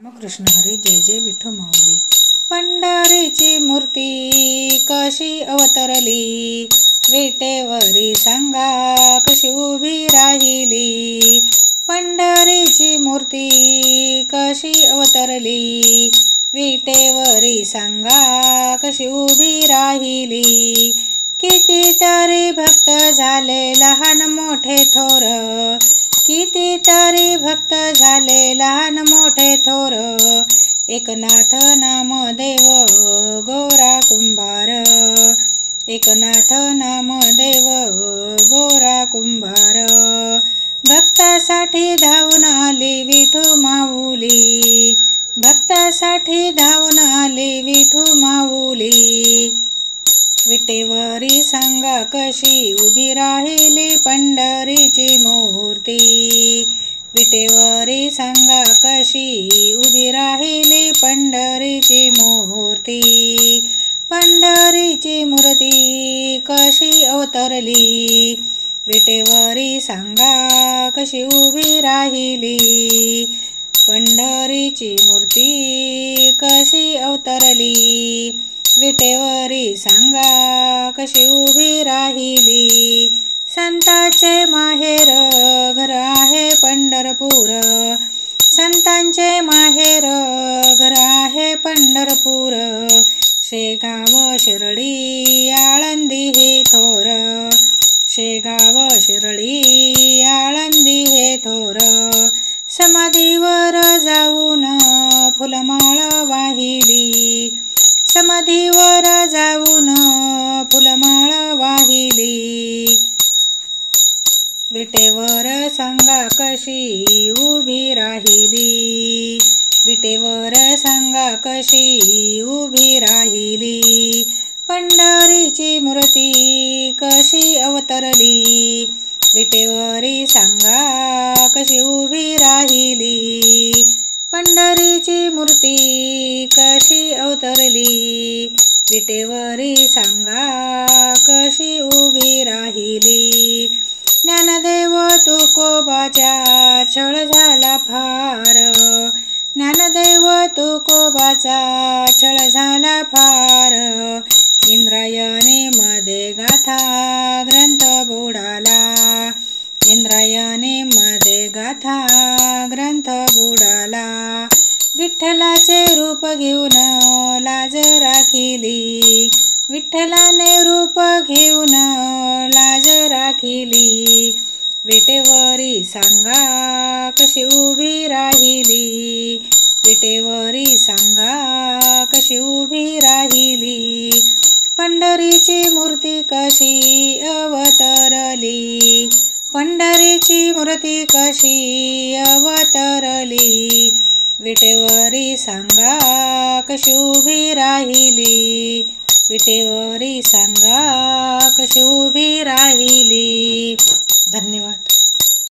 कृष्ण हरी जय जय विठू माऊली। पंढरीची मूर्ती कशी अवतरली, विटेवरी सांगा कशी उभी राहिली। पंढरीची मूर्ती कशी अवतरली, विटेवरी सांगा कशी उभी राहिली। कितीतरी भक्त झाले लहान मोठे थोर, कितीतरी भक्त झाले लहान मोठे थोर। एकनाथ नामदेव गोरा कुंभार, एकनाथ नामदेव गोरा कुंभार। भक्तासाठी धावून आली विठू माऊली, भक्तासाठी धावून आली विठू माऊली। विटेवरी सांगा कशी उभी राहिली पंढरीची मूर्ती, विटेवरी सांगा कशी उभी राहिली पंढरीची मूर्ती। पंढरीची मूर्ती कशी अवतरली, विटेवरी सांगा कशी उभी राहिली। पंढरीची मूर्ती कशी अवतरली, विटेवरी सांगा कशी उभी राहिली। संतांचे माहेर घर आहे पंढरपूर, संतांचे माहेर घर आहे पंढरपूर। शेगाव शिर्डी आळंदी हे थोर, शेगाव शिर्डी आळंदी हे थोर। समाधीवर जाऊन फुलमाळ वाहिली, समाधीवर जाऊन फुलमाळ वाहिली। विटेवर सांगा कशी उभी राहिली, विटेवर सांगा कशी उभी राहिली। पंढरीची मूर्ती कशी अवतरली, विटेवरी सांगा कशी उभी राहिली। पंढरीची मूर्ती कशी अवतरली, विटेवरी सांगा कशी उभी राहिली। ज्ञानदेव तुकोबाचा छळ झाला फार, ज्ञानदेव तुकोबाचा छळ झाला फार। इंद्रायणी मध्ये गाथा ग्रंथ बुडाला, इंद्रायणी मध्ये गाथा ग्रंथ बुडाला। विठ्ठलाचे रूप घेऊन लाज राखिली, विठ्ठलाने रूप घेऊन लाज राखिली। विटेवरी सांगा कशी उभी राहिली, विटेवरी सांगा कशी उभी राहिली। पंढरीची मूर्ती कशी अवतरली, पंढरीची मूर्ती कशी अवतरली। विटेवरी सांगा कशी उभी राहिली, विटेवरी सांगा कशी उभी